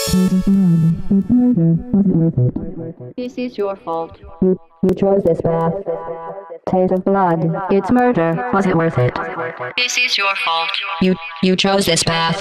This is your fault. You chose this path. Taste of blood. It's murder. Was it worth it? This is your fault. You chose this path.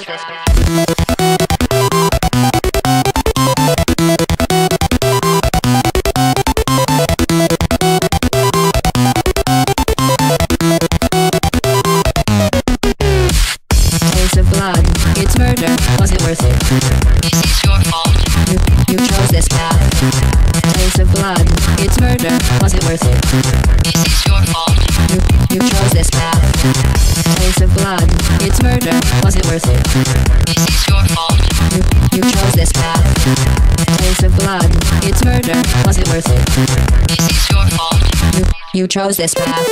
Taste of blood. It's murder. Was it worth it? This is your fault. You chose this path. Taste of blood. It's murder. Was it worth it? This is your fault. You chose this path. Taste of blood. It's murder. Was it worth it? This is your fault. You chose this path. Taste of blood. It's murder. Was it worth it? This is your fault. You chose this path.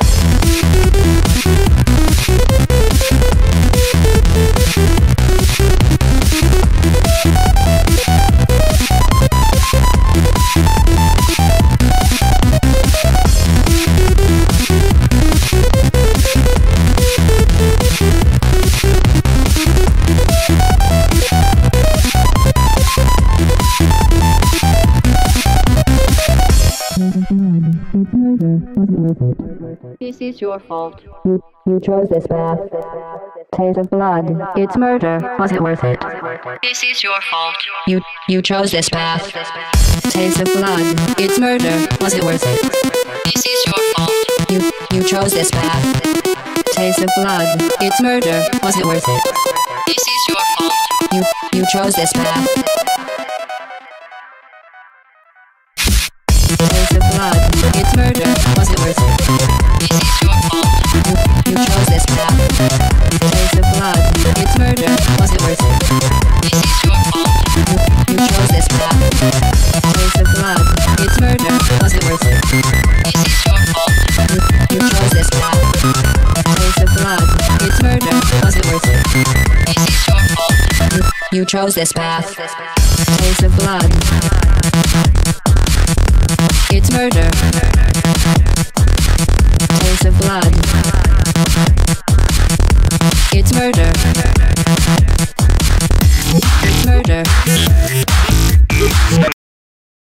This is your fault. You chose this path. Taste of blood. It's murder. Was it worth it? This is your fault. You chose this path. Taste of blood. It's murder. Was it worth it? This is your fault. You chose this path. Taste of blood. It's murder. Was it worth it? This is your fault. You chose this path. Taste of blood. It's murder. Was it worth it? This is your fault. You chose this path. Taste of blood. It's murder. Was it worth it? This is your fault. You chose this path. Taste of blood. It's murder. Was it worth it? This is your fault. You chose this path. Taste of blood. It's murder. Was it worth it? This is your fault. You chose this path. Taste of blood. It's murder. Taste of blood. It's murder.